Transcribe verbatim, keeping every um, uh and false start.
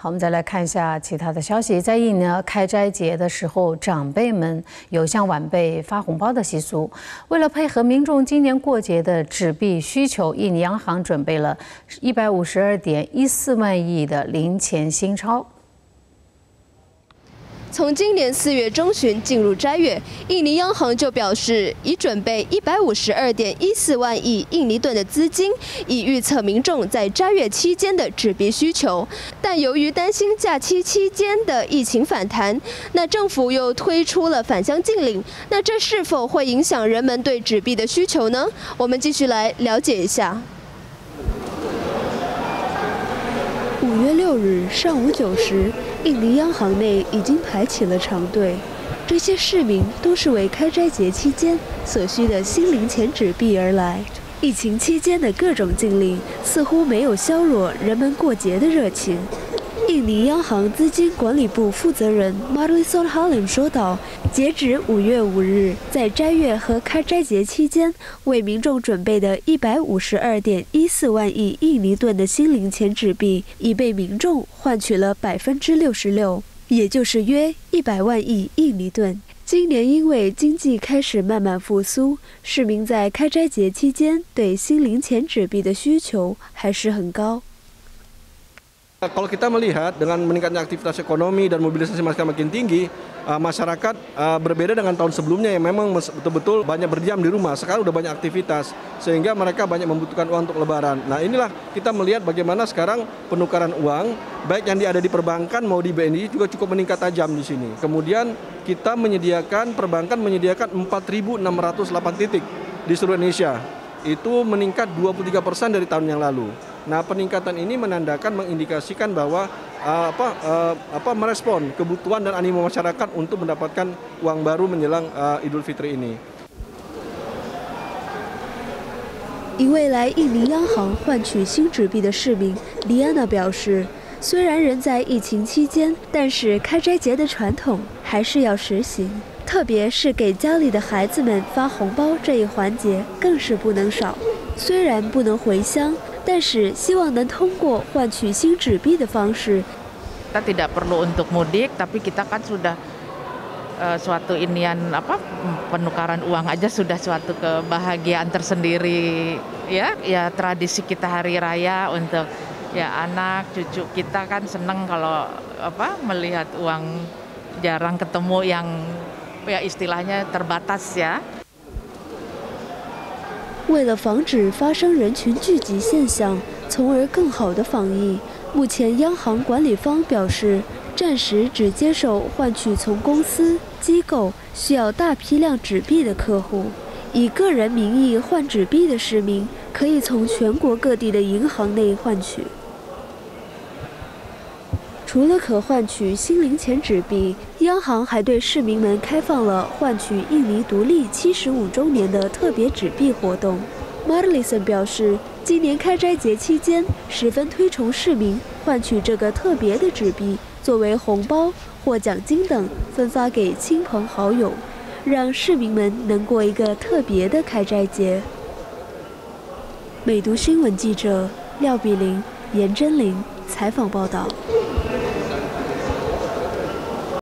好，我们再来看一下其他的消息。在印尼开斋节的时候，长辈们有向晚辈发红包的习俗。为了配合民众今年过节的纸币需求，印尼央行准备了一百五十二点一四万亿的零钱新钞。 从今年四月中旬进入斋月，印尼央行就表示，已准备一百五十二点一四万亿印尼盾的资金，以预测民众在斋月期间的纸币需求。但由于担心假期期间的疫情反弹，那政府又推出了返乡禁令，那这是否会影响人们对纸币的需求呢？我们继续来了解一下。 五月六日上午九时，印尼央行内已经排起了长队。这些市民都是为开斋节期间所需的新零钱纸币而来。疫情期间的各种禁令似乎没有削弱人们过节的热情。印尼央行资金管理部负责人 Marlison Halim 说道：“截止五月五日，在斋月和开斋节期间，为民众准备的一百五十二点一四万亿印尼盾的新零钱纸币，已被民众换取了百分之六十六，也就是约一百万亿印尼盾。今年因为经济开始慢慢复苏，市民在开斋节期间对新零钱纸币的需求还是很高。” Kalau kita melihat dengan meningkatnya aktivitas ekonomi dan mobilisasi masyarakat makin tinggi, masyarakat berbeda dengan tahun sebelumnya yang memang betul-betul banyak berdiam di rumah. Sekarang udah banyak aktivitas sehingga mereka banyak membutuhkan uang untuk lebaran. Nah inilah kita melihat bagaimana sekarang penukaran uang baik yang ada di perbankan mau di B N I juga cukup meningkat tajam di sini. Kemudian kita menyediakan perbankan menyediakan empat ribu enam ratus delapan titik di seluruh Indonesia. Itu meningkat dua puluh tiga persen dari tahun yang lalu. Nah, peningkatan ini menandakan mengindikasikan bahwa uh, apa uh, apa merespon kebutuhan dan animo masyarakat untuk mendapatkan uang baru menjelang uh, Idul Fitri ini. 一位来印尼央行换取新纸币的市民李安娜表示，虽然人在疫情期间，但是开斋节的传统还是要实行，特别是给家里的孩子们发红包这一环节更是不能少。虽然不能回乡。 但是希望能通过换取新纸币的方式。 Kita tidak perlu untuk mudik, tapi kita kan sudah uh, suatu inian apa penukaran uang aja sudah suatu kebahagiaan tersendiri ya, ya tradisi kita hari raya untuk ya anak cucu kita kan seneng kalau apa melihat uang jarang ketemu yang ya istilahnya terbatas ya. 为了防止发生人群聚集现象，从而更好的防疫，目前央行管理方表示，暂时只接受换取从公司、机构需要大批量纸币的客户。以个人名义换纸币的市民，可以从全国各地的银行内换取。 除了可换取新零钱纸币，央行还对市民们开放了换取印尼独立七十五周年的特别纸币活动。Marlison 表示，今年开斋节期间，十分推崇市民换取这个特别的纸币，作为红包或奖金等分发给亲朋好友，让市民们能过一个特别的开斋节。美读新闻记者廖碧玲、严真玲采访报道。